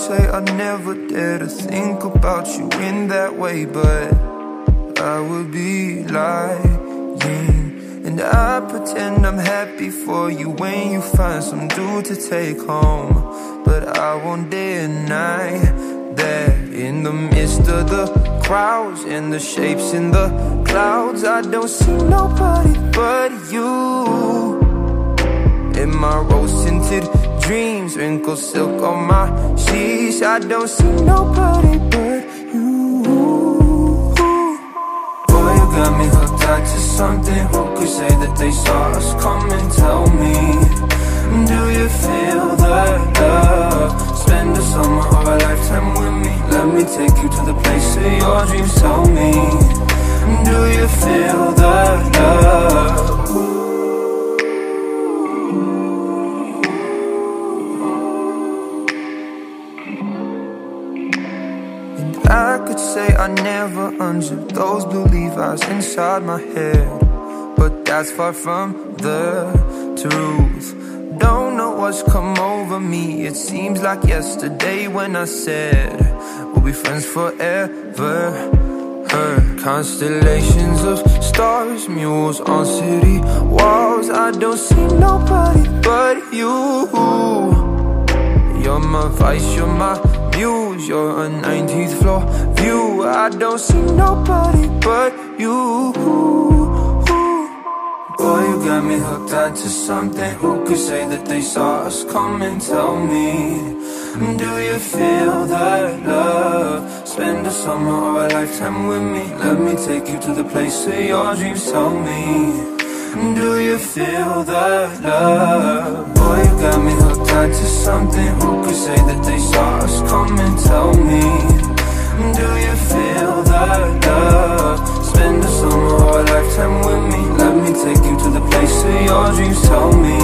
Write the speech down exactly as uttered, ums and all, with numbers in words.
say I never dare to think about you in that way, but I would be lying. And I pretend I'm happy for you when you find some dude to take home, but I won't deny that in the midst of the crowds and the shapes in the clouds, I don't see nobody but you. In my rose-tinted dreams, wrinkled silk on my sheets, I don't see nobody but you. Boy, you got me hooked on to something. Who could say that they saw us coming? Tell me, do you feel the love? Spend a summer or a lifetime with me. Let me take you to the place of your dreams. Tell me, do you feel the love? I could say I never unzipped those blue Levi's inside my head, but that's far from the truth. Don't know what's come over me. It seems like yesterday when I said we'll be friends forever. Her constellations of stars, mules on city walls, I don't see nobody but you. You're my vice, you're my muse, you're a nineteenth floor view. I don't see nobody but you. Boy, you got me hooked onto something. Who could say that they saw us coming? Tell me, do you feel that love? Spend a summer or a lifetime with me. Let me take you to the place of your dreams. Tell me, do you feel that love? Boy, you got me hooked onto something. Who could say that they saw us coming? Tell me, do you feel that love? Spend a summer or a lifetime with me. Let me take you to the place of your dreams. Tell me,